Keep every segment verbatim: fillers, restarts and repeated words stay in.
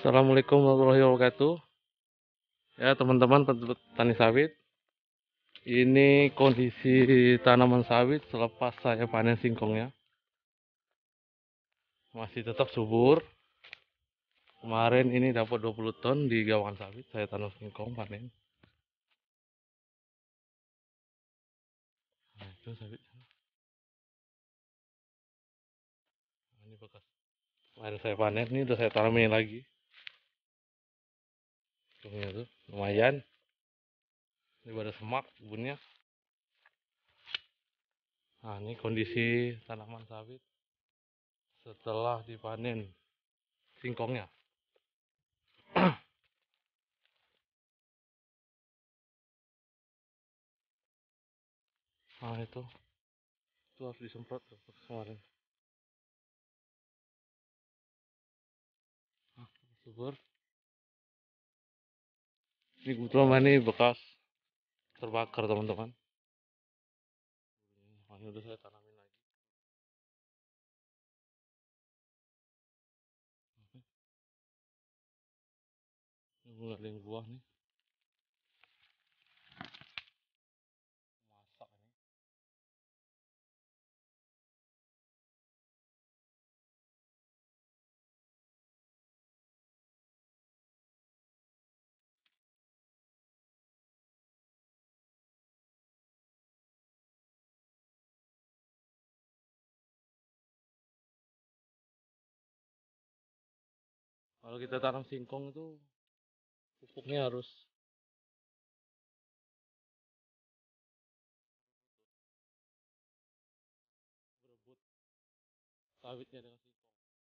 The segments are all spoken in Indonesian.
Assalamualaikum warahmatullahi wabarakatuh. Ya, teman-teman petani sawit. Ini kondisi tanaman sawit selepas saya panen singkongnya. Masih tetap subur. Kemarin ini dapat dua puluh ton di gawangan sawit. Saya tanam singkong panen. Nah, itu sawit. Nah, ini bekas. Kemarin saya panen, ini udah saya tanamin lagi. Singkongnya tuh lumayan. Ini pada semak kebunnya. Nah, ini kondisi tanaman sawit setelah dipanen singkongnya. Nah, itu itu harus disemprot tuh kemarin. Nah, subur. Ini kebetulan ini bekas terbakar, teman-teman. Ini udah saya tanamin lagi. Ini mulai ada yang buah nih. Masak ini. Kalau kita tanam singkong itu pupuknya harus berebut sawitnya dengan singkong.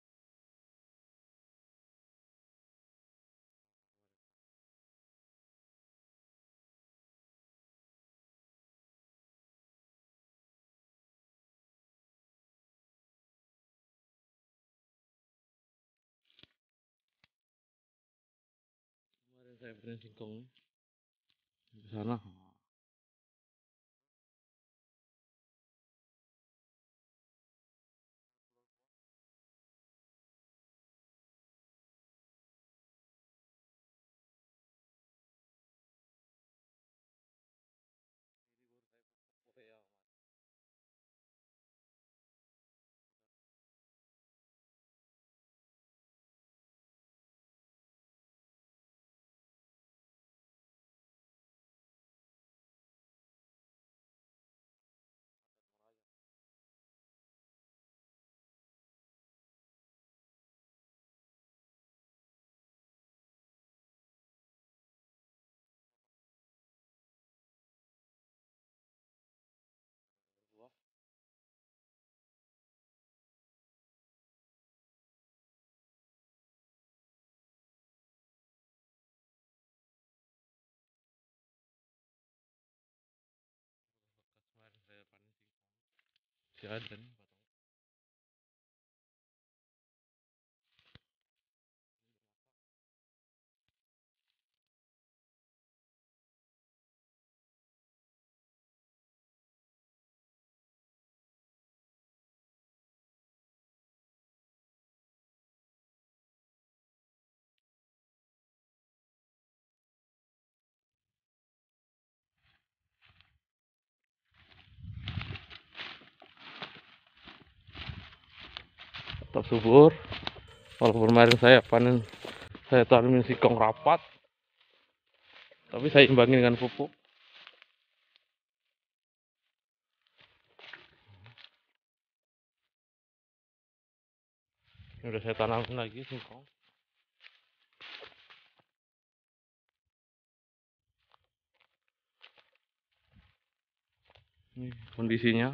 Kemarin saya panen singkong di sana. Korea. Buah. Bekas kemarin saya panen singkong. Si ada nih batang. Tetap subur. Walaupun kemarin saya panen, saya tanamin singkong rapat, tapi saya imbangi dengan pupuk. Ini udah saya tanamin lagi singkong. Ini kondisinya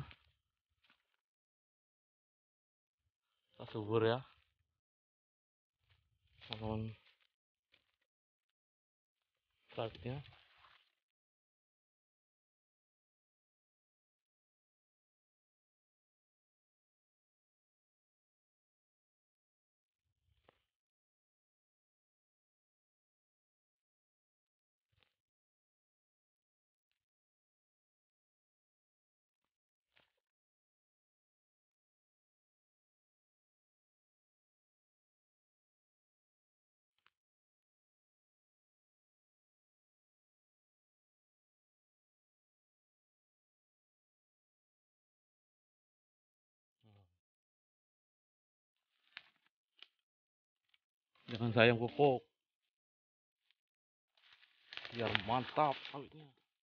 subur ya, tanaman sawitnya. Jangan sayang pupuk, biar mantap sawitnya.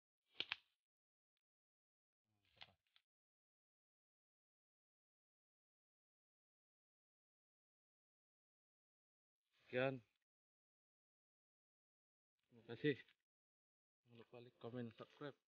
Sekian, terima kasih. Jangan lupa like, comment, subscribe.